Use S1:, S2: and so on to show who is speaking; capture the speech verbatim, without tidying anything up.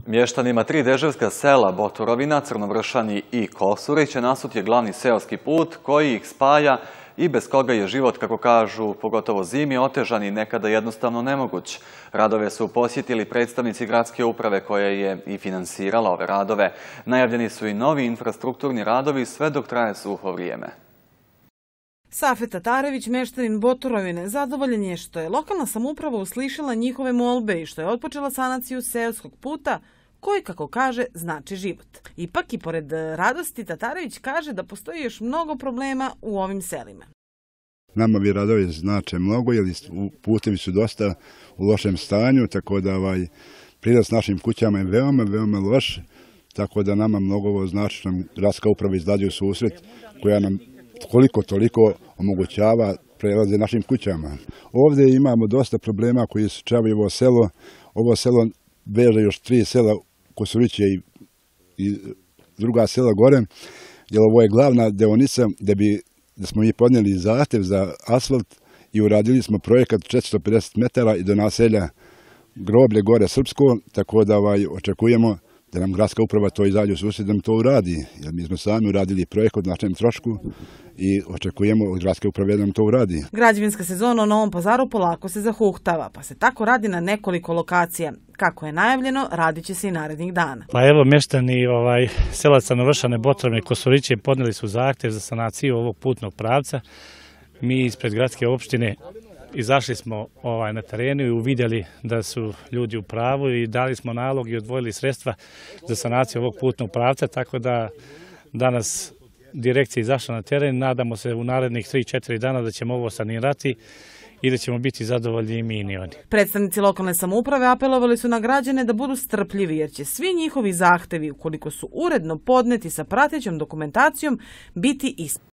S1: Mještanima tri deževska sela Botorovina, Crnovršani i Kosurić nasut je glavni seoski put koji ih spaja i bez koga je život, kako kažu, pogotovo zimi, otežan i nekada jednostavno nemoguć. Radove su posjetili predstavnici gradske uprave koja je i finansirala ove radove. Najavljeni su i novi infrastrukturni radovi sve dok traje suho vrijeme.
S2: Safet Tatarević, mještanin Botorovine, zadovoljan je što je lokalna samouprava uslišila njihove molbe i što je otpočela sanaciju seoskog puta koji, kako kaže, znači život. Ipak i pored radosti, Tatarević kaže da postoji još mnogo problema u ovim selima.
S3: Nama bi radovi znače mnogo, jer putevi su dosta u lošem stanju, tako da ovaj prilaz našim kućama je veoma, veoma loš, tako da nama mnogo ovo znači nam gradska uprava izdađuje susret koja nam koliko toliko omogućava prelaze našim kućama. Ovdje imamo dosta problema koji se čavaju ovo selo. Ovo selo veže još tri sela, Kosuriće i, i druga sela gore, jer ovo je glavna deonica gdje bi da smo mi podnijeli zahtev za asfalt i uradili smo projekat četiristo pedeset metara i do naselja Groblje gore Srpsko, tako da ovaj, očekujemo da nam gradska uprava to izađe u susret da nam to uradi. Jer mi smo sami uradili projekat na našem trošku i očekujemo od gradske uprave da nam to uradi.
S2: Građevinska sezona u Novom Pazaru polako se zahuktava, pa se tako radi na nekoliko lokacija. Kako je najavljeno, radit će se i narednih dana.
S4: Pa evo, mještani ovaj, sela Crnovršane, Botorovine i Kosuriće podnijeli su zahtev za sanaciju ovog putnog pravca. Mi ispred gradske opštine izašli smo ovaj, na terenu i uvidjeli da su ljudi u pravu i dali smo nalog i odvojili sredstva za sanaciju ovog putnog pravca, tako da danas direkcija izašla na teren. Nadamo se u narednih tri četiri dana da ćemo ovo sanirati i da ćemo biti zadovoljni i mi i oni. Predstavnici
S2: lokalne samouprave apelovali su na građane da budu strpljivi jer će svi njihovi zahtevi, ukoliko su uredno podneti sa pratećom dokumentacijom, biti ispunjeni.